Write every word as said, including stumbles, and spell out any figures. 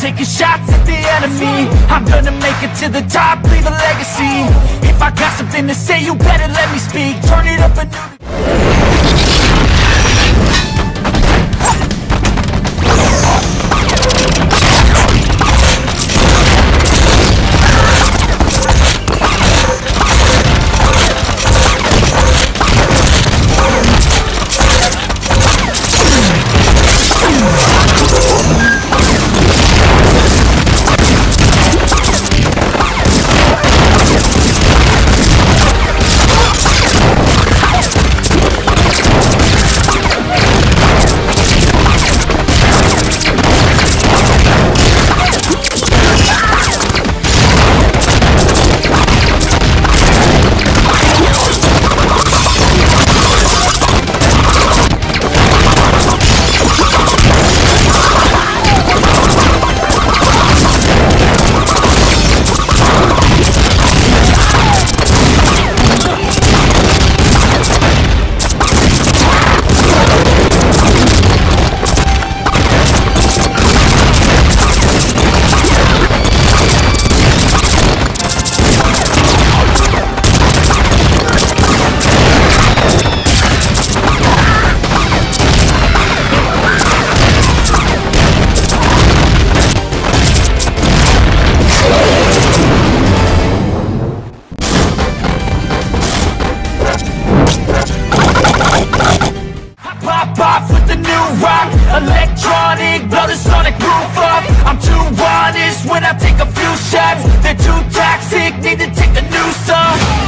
taking shots at the enemy. I'm gonna make it to the top, leave a legacy. If I got something to say, you better let me speak. Turn it up a new... Off with the new rock, electronic, blow the sonic roof up. I'm too honest when I take a few shots. They're too toxic, need to take the new song.